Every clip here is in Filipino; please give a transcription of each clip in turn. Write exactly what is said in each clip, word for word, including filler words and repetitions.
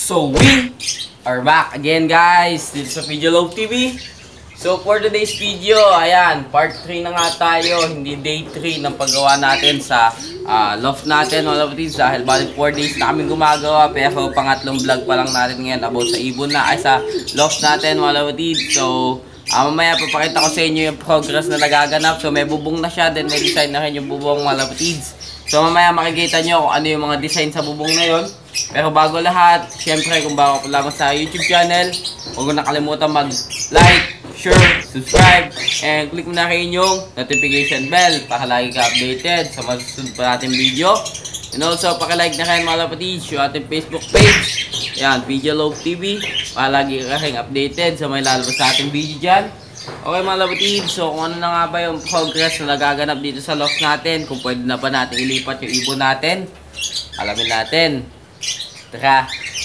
So we are back again guys dito sa Video Love T V. So for today's video, ayan, part three na nga tayo, hindi day three ng paggawa natin sa uh, loft natin mga kapatids. Dahil balik four days na kami gumagawa, pero pangatlong vlog pa lang natin ngayon about sa ibon na ay sa loft natin mga kapatids. So uh, mamaya papakita ko sa inyo yung progress na nagaganap. So may bubong na siya, then may design na rin yung bubong mga kapatids. So mamaya makikita nyo kung ano yung mga design sa bubong na yun. Pero bago lahat, syempre kung bago pa lamang sa YouTube channel, huwag mo nakalimutan mag-like, share, subscribe, and click mo na rin yung notification bell para lagi ka updated sa masusunod pa natin video. And also, pakilike na kayo mga kapatids yung ating Facebook page. Yan, Video Love T V, para lagi ka rin updated sa may lalabas sa ating video dyan. Okay mga kapatids, so kung ano na nga ba yung progress na nagaganap dito sa loft natin, kung pwede na ba natin ilipat yung ibon natin, alamin natin. Tara!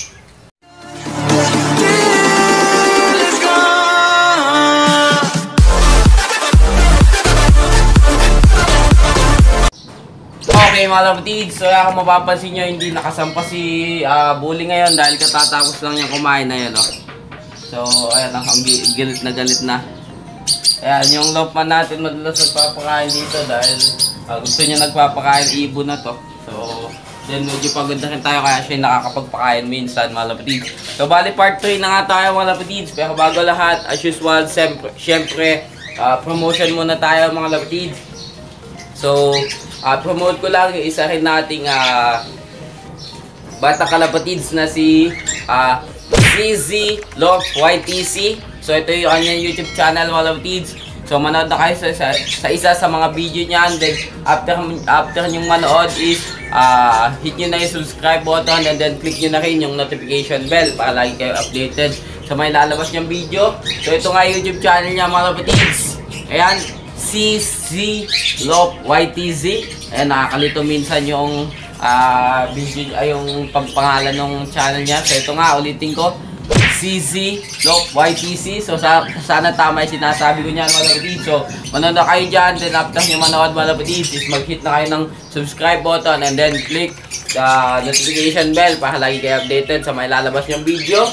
Okay mga kapatids, so kung mapapansin nyo, hindi nakasampa si uh, Bully ngayon dahil katatapos lang niyang kumain na yan, oh. So ayan, ang gilit na galit na. Ayan, yung loftman natin madalas nagpapakain dito dahil uh, gusto niya nagpapakain ibon na to. So then medyo pagod na rin tayo kaya siya nakakapagpakain minsan mga kapatids. So bali part three na nga tayo mga kapatids. Pero bago lahat, as usual, siyempre, siyempre uh, promotion muna tayo mga kapatids. So uh, promote ko lang yung isa rin nating uh, bata kalapatids na si uh, C Z Loft Y T C. So ito yung kanyang YouTube channel mga kapatids. So manood na kayo sa, sa, sa isa sa mga video niyan. Then after, after nyong manood is uh, hit nyo na yung subscribe button and then click nyo na rin yung notification bell para lagi kayo updated sa may lalabas niyang video. So ito nga yung YouTube channel niya mga kapatids. Ayan, C Z Loft Y T Z. Ayan, nakakalito minsan yung uh, video, ay yung pagpangalan ng channel niya. So ito nga, ulitin ko, C Z Loft Y T C. So sa, sana tama yung sinasabi ko niyan mga kapatids. So manood na kayo dyan. Then after nyo manood mga kapatids is mag-hit na kayo ng subscribe button and then click the notification bell para lagi kayo updated sa may lalabas yung video.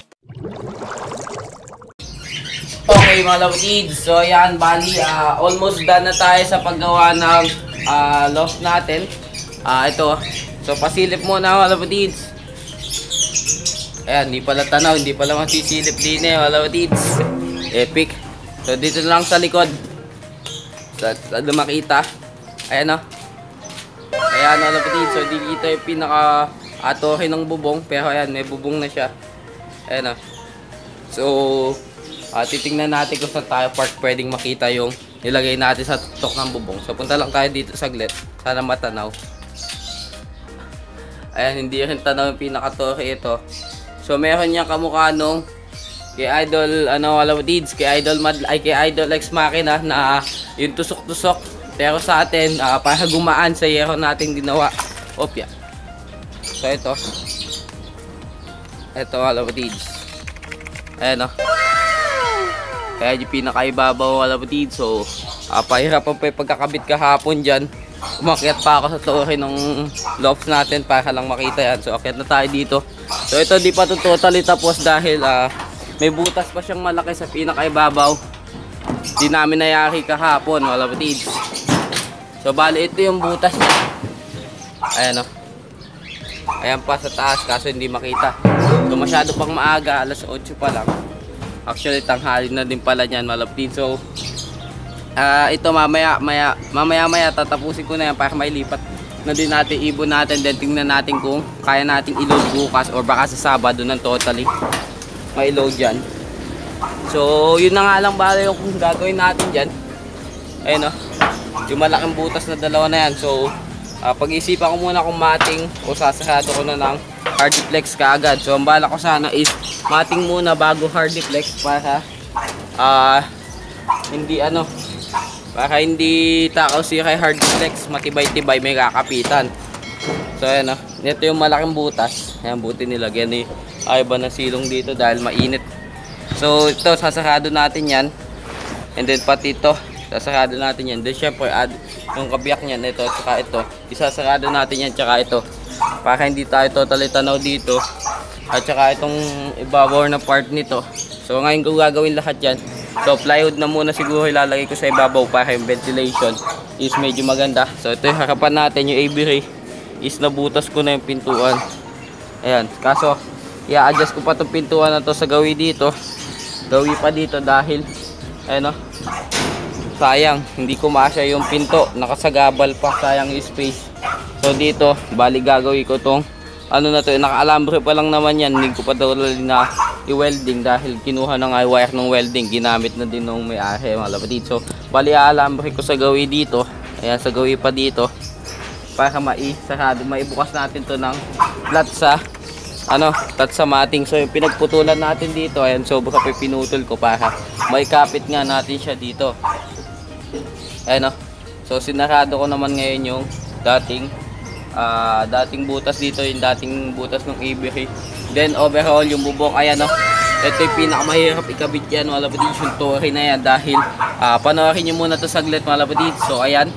Okay mga kapatids, so yan, bali uh, almost done na tayo sa paggawa ng uh, loft natin. Uh, ito, so pasilip muna mga kapatids. Ayan, hindi pala tanaw, hindi pala masisilip din eh mga kapatids. Epic. So dito lang sa likod, sa, sa makita. Ayan o. Ayan mga kapatids, so dito yung pinaka atohe ng bubong. Pero ayan, may bubong na siya. Ayan o. So Uh, titingnan natin kung saan tayo part pwedeng makita yung nilagay natin sa tutok ng bubong. So punta lang tayo dito saglit. Sana matanaw. Ayan, hindi rin tanaw yung pinaka-tore ito. So meron niyang kamukha nung kay Idol, ano wala deeds, kay Idol Mad, ay kay Idol X Machina na yung tusok-tusok. Pero sa atin, uh, para gumaan sa yero natin ginawa. Opya. So ito. Ito wala deeds. Ayan o. Kaya yung pinakaibabaw wala kapatid. So uh, pahirapan pa yung pagkakabit kahapon dyan. Umakyat pa ako sa tore ng loft natin para lang makita yan. So akyat na tayo dito. So ito di pa ito totally tapos dahil uh, may butas pa siyang malaki sa pinakaibabaw. Di namin nayari kahapon wala kapatid. So bali ito yung butas niya. Ayan o. Ayan pa sa taas kaso hindi makita. So masyado pang maaga, alas otso pa lang. Actually, tanghali na din pala niyan, malapit. So, uh, ito mamaya, maya, mamaya, maya, tatapusin ko na yan para may lipat na din natin ibon natin. Then, tingnan natin kung kaya natin i-load bukas or baka sa Sabado ng totally may load dyan. So, yun na nga lang bala yung kung gagawin natin dyan. Ayun o, yung malaking butas na dalawa na yan. So, uh, pag-isipan ko muna kung mating o sasarado ko na ng hardiplex kaagad. So ang bala ko sana is mating muna bago hardiplex para uh, hindi ano para hindi takaw siya kay hardiplex, matibay-tibay, may kakapitan. So ayan o, ito yung malaking butas. Ayan, buti nilagyan ni ay ba na silong dito dahil mainit. So ito sasarado natin yan. And then pati ito sasarado natin yan. Then syempre add yung kabiyak niyan, ito tsaka ito, isasarado natin yan tsaka ito para hindi tayo totally tanaw dito at saka itong ibabaw na part nito. So ngayon ko gagawin lahat yan. So plywood na muna siguro ilalagay ko sa ibabaw para yung ventilation is medyo maganda. So ito yung harapan natin, yung A B ray is nabutas ko na yung pintuan. Ayan, kaso i-adjust ko pa itong pintuan na to sa gawi dito. Gawi pa dito dahil ayun o, sayang hindi ko masya yung pinto, nakasagabal pa, sayang yung space. So dito bali gagawin ko tong ano na to, naka-alambre pa lang naman yan, hindi ko pa daw na i-welding dahil kinuha ng wire ng welding, ginamit na din nung may-ari mga lapatid. So bali alambre ko sa gawi dito, ayan sa gawi pa dito para maisarado, maibukas natin to ng flat sa ano, flat sa mating. So yung pinagputulan natin dito, ayan sobra pa pinutol ko para maikapit nga natin siya dito. Ayan o, so sinarado ko naman ngayon yung dating Uh, dating butas dito, yung dating butas ng A B ray. Then overall yung bubong, ayan o, ito yung pinakamahirap ikabit yan mga lapatid, yung tori na yan dahil uh, panoorin nyo muna to saglit mga lapatid. So ayan,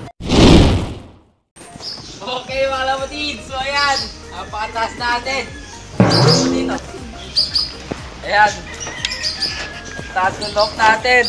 okay mga lapatid, so ayan ang pakataas natin dito, ayan taas ng lock natin.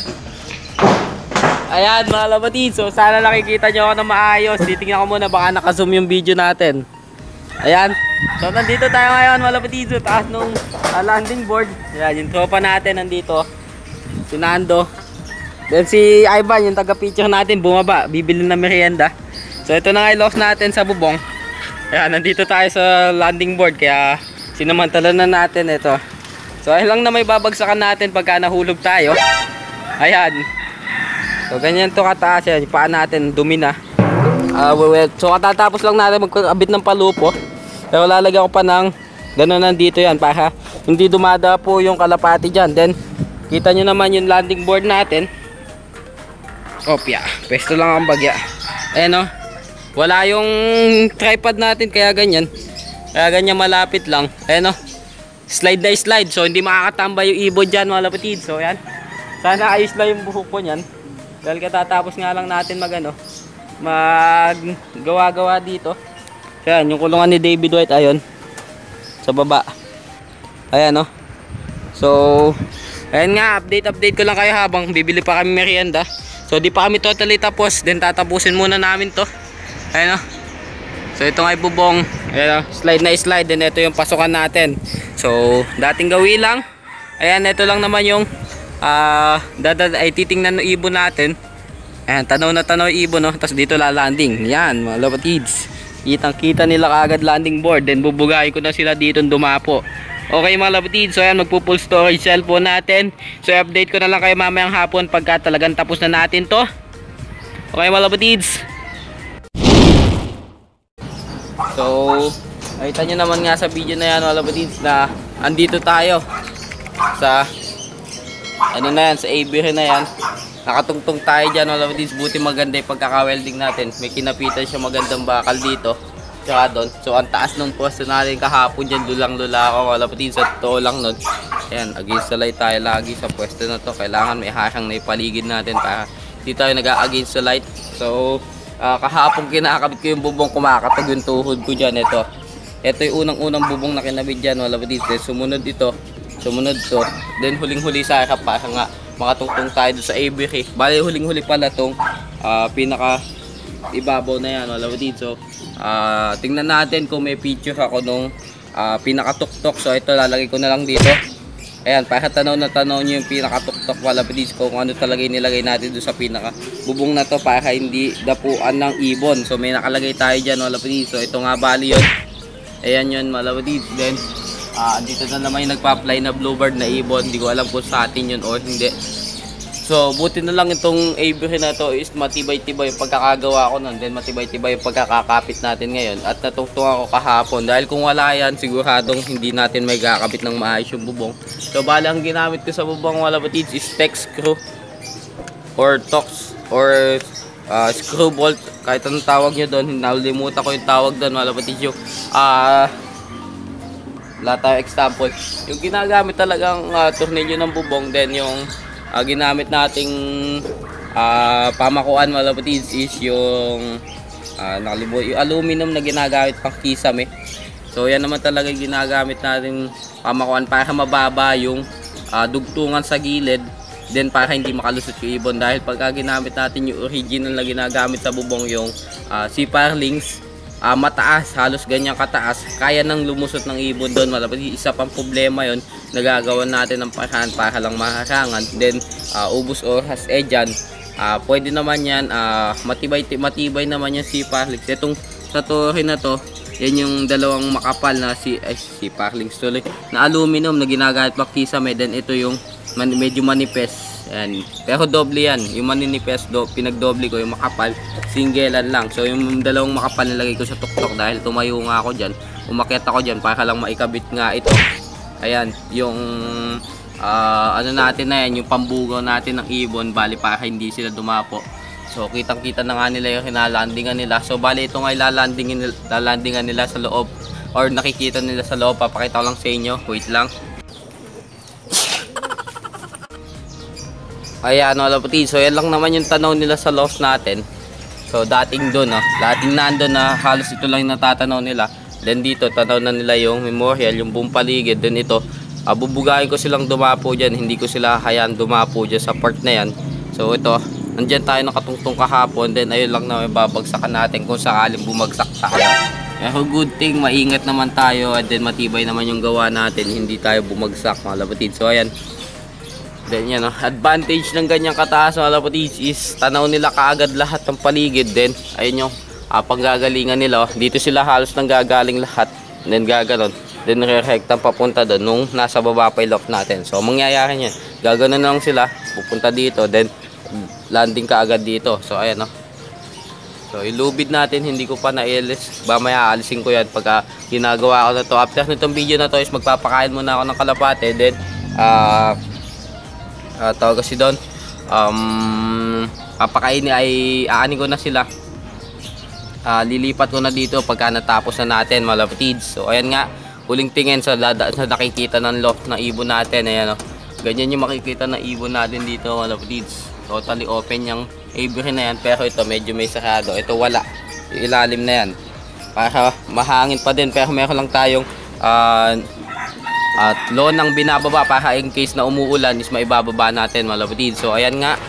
Ayan mga lapatid, so sana nakikita nyo ako na maayos. Titingnan ko muna baka naka-zoom yung video natin. Ayan, so nandito tayo ngayon mga lapatid, so taas nung uh, landing board. Ayan, yung tropa natin nandito, si Nando. Then si Ivan, yung taga-picture natin, bumaba, bibili ng merienda. So ito na nga yung loft natin sa bubong. Ayan, nandito tayo sa landing board, kaya sinamantala na natin ito. So ayun lang na may babagsakan natin pagka nahulog tayo. Ayan, so ganyan to kataas yan, yung paa natin dumi na. uh, well, So katatapos lang natin magkakabit ng palupo. Pero lalagyan ko pa ng gano'n nandito yan para hindi dumada po yung kalapati dyan. Then kita nyo naman yung landing board natin. Opya, pesto lang ang bagya. Ayan o, wala yung tripod natin kaya ganyan. Kaya ganyan malapit lang. Ayan o, slide na slide, so hindi makakatamba yung ibon dyan mga lapatid. So yan, sana ayos lang yung buhok ko nyan dahil katatapos nga lang natin mag ano, mag gawa-gawa dito. So yan, yung kulungan ni David White ayon sa baba. Ayan o, so ayan nga, update update ko lang kayo habang bibili pa kami merienda. So di pa kami totally tapos, then tatapusin muna namin to. Ayan o, so ito nga ibubong, ayan o, slide na slide. Then ito yung pasukan natin, so dating gawi lang. Ayan, ito lang naman yung Uh, dadad ay titingnan ng ibon natin. Ayan, tanaw na tanaw ibon no? Tapos dito lalanding. Yan mga lapatids, kitang kita nila kagad landing board. Then bubugayin ko na sila dito dumapo. Okay mga lapatids, so ayan, magpo full storage cellphone natin. So update ko na lang kayo mamayang hapon pagka talagang tapos na natin to. Okay mga lapatids, so nakita nyo naman nga sa video na yan mga lapatids na andito tayo sa ano na yan, sa A B ray na yan. Nakatungtong tayo dyan mga lapatids. Buti maganda yung pagkaka-welding natin. May kinapitan siya magandang bakal dito tsaka doon. So ang taas ng pwesto natin kahapon dyan, lulang-lula ako mga lapatids. Sa totoo lang nun, ayan, against the light tayo lagi sa pwesto na to. Kailangan may harang na ipaligid natin para hindi tayo nag-against the light. So uh, kahapon kinakabit ko yung bubong, kumakatag yung tuhod ko dyan. Ito, ito yung unang-unang bubong na kinabit dyan mga lapatids. Sumunod ito, sumunod to, then huling-huli sa harap para nga makatungtong tayo doon sa A B ray. Bali huling-huli pala tong uh, pinaka ibabaw na yan wala dito. So uh, tingnan natin kung may picture ako nung uh, pinakatuktok. So ito lalagay ko na lang dito. Ayan, para tanaw na tanaw nyo yung pinakatuktok wala dito kung ano talaga nilagay natin doon sa pinaka bubong na to para hindi dapuan ng ibon. So may nakalagay tayo dyan wala dito. So ito nga bali yun. Ayan yun wala dito. Then Uh, dito na naman yung nagpa-apply na bluebird na ibon. Hindi ko alam kung sa atin yun o hindi. So buti na lang itong A B ray na to is matibay-tibay yung pagkakagawa ko nun. Then matibay-tibay yung pagkakakapit natin ngayon. At natungtong ako kahapon. Dahil kung wala yan, siguradong hindi natin may kakapit ng maayos yung bubong. So bali ang ginamit ko sa bubong wala batids is tex screw or tox or uh, screw bolt. Kahit anong tawag nyo doon. Nalimutan ko yung tawag doon wala batids yung ah uh, wala tayo example. Yung ginagamit talagang uh, tornilyo ng bubong, then yung uh, ginamit nating uh, pamakuan mga lapatids is yung uh, nakalimutan, yung aluminum na ginagamit pang kisame. So yan naman talaga yung ginagamit natin pamakuan para mababa yung uh, dugtungan sa gilid, then para hindi makalusot yung ibon. Dahil pagka ginamit natin yung original na ginagamit sa bubong, yung uh, Seafarlings, uh, mataas, halos ganyan kataas, kaya nang lumusot ng ibon doon. Malapit isa pang problema yon, nagagawa natin ng paraan para lang maharangan, then uh, ubos oras. Eh dyan, uh, pwede naman yan, uh, matibay, matibay naman yung Seafarlings. Itong sa torre na to, yan yung dalawang makapal na si ay, Seafarlings tuloy na aluminum na ginagamit pang kisame. Then ito yung man, medyo manipes yan, pero doble yan. Yung maninipes do, pinagdoble ko, yung makapal singgelan lang. So yung dalawang makapal nilagay ko sa tuktok dahil tumayo nga ako dyan, umakyat ako dyan para lang maikabit nga ito. Ayan yung uh, ano natin na yan, yung pambugaw natin ng ibon, bali para hindi sila dumapo. So kitang kita na nga nila yung kinalandingan nila. So bali ito nga ilalandingin, lalandingan nila sa loob, or nakikita nila sa loob. Papakita ko lang sa inyo, wait lang. Ayan wala puti. So yan lang naman yung tanaw nila sa loft natin. So dating doon, no? Dating nandun na halos ito lang yung natatanaw nila. Then dito tanaw na nila yung memorial, yung buong paligid. Then ito, uh, bubugayin ko silang dumapo dyan. Hindi ko sila hayaan dumapo dyan sa part na yan. So ito, nandyan tayo nakatungtong kahapon, then ayun lang na may babagsakan natin kung sakaling bumagsak tayo. Pero good thing, maingat naman tayo, and then matibay naman yung gawa natin, hindi tayo bumagsak mga lapatid. So ayan, then yan, no? Advantage ng ganyang kataas mga lapatid is tanaw nila kaagad lahat ng paligid. Then ayun yung uh, panggagalingan nila, dito sila halos nang gagaling lahat, then gaganon, then re-rectang papunta doon nung nasa baba pa yung loft natin. So mangyayari nyan, gaganon na lang sila, pupunta dito, then landing ka agad dito. So ayan, no? So ilubid natin, hindi ko pa nailis, mamaya aalisin ko yan pagka ginagawa ko na to. After nitong video na to is magpapakain muna ako ng kalapate, then uh, uh, tawag kasi doon, um, papakain ay aanin ko na sila, uh, lilipat ko na dito pagka natapos na natin mga lapatids. So ayan nga, huling tingin sa, sa nakikita ng loft ng ibon natin. Ayan, no? Ganyan yung makikita ng ibon natin dito mga lapatids. Totally open yung aviary na yan, pero ito medyo may sarado. Ito wala, yung ilalim na yan para mahangin pa din, pero meron lang tayong uh, at lonang binababa para in case na umuulan is maibababa natin mga lapatid. So ayan nga,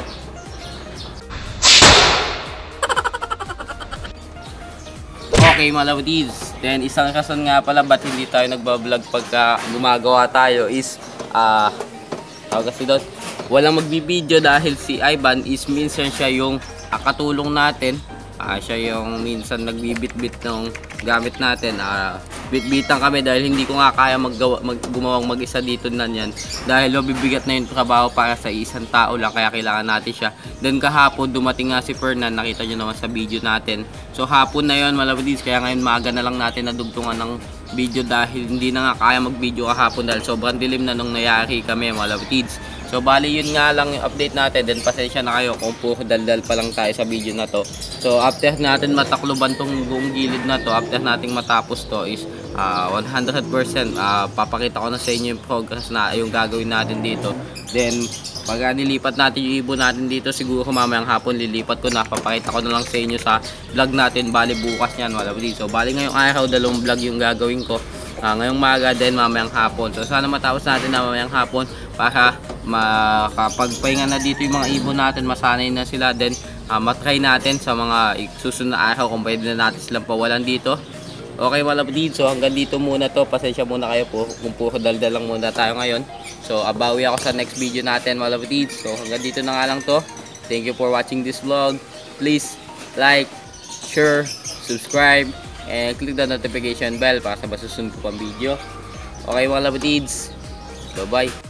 okay mga lapatids. Then isang rason nga pala ba't hindi tayo nagbablog pagka gumagawa tayo is ah uh, kasi doon walang magbibideo dahil si Ivan is minsan siya yung uh, katulong natin. Uh, siya yung minsan nagbibit-bit ng gamit natin. Uh, bit-bitan kami dahil hindi ko nga kaya maggawa, mag, gumawang mag-isa dito na yan. Dahil mabibigat na yung trabaho para sa isang tao lang, kaya kailangan natin siya. Then kahapon dumating nga si Fernan, nakita nyo naman sa video natin. So hapon na yun malapadids, kaya ngayon maaga na lang natin nadugtungan ng video dahil hindi na nga kaya mag-video kahapon dahil sobrang dilim na nung nayari kami malapadids. So bali yun nga lang yung update natin, then pasensya na kayo kung puro daldal pa lang tayo sa video na to. So after natin matakluban tong buong gilid na to, after nating matapos to is uh, one hundred percent uh, papakita ko na sa inyo yung progress na yung gagawin natin dito. Then pag nilipat natin yung ibon natin dito, siguro mamayang hapon lilipat ko na, papakita ko na lang sa inyo sa vlog natin, bali bukas yan wala dito. So bali ngayong araw dalawang vlog yung gagawin ko. Uh, ngayong maga din mamayang hapon. So sana matapos natin na mamayang hapon para makapagpahinga na dito yung mga ibon natin, masanay na sila, then uh, matry natin sa mga susunod na araw kung pwede na natin silang pawalan dito. Okay mga lapatid, so hanggang dito muna to, pasensya muna kayo po kung puro daldal lang muna tayo ngayon. So abawi ako sa next video natin mga lapatid. So hanggang dito na nga lang to. Thank you for watching this vlog. Please like, share, subscribe, and click the notification bell para sa masusunod ko pang video. Okay mga lapatids, bye bye.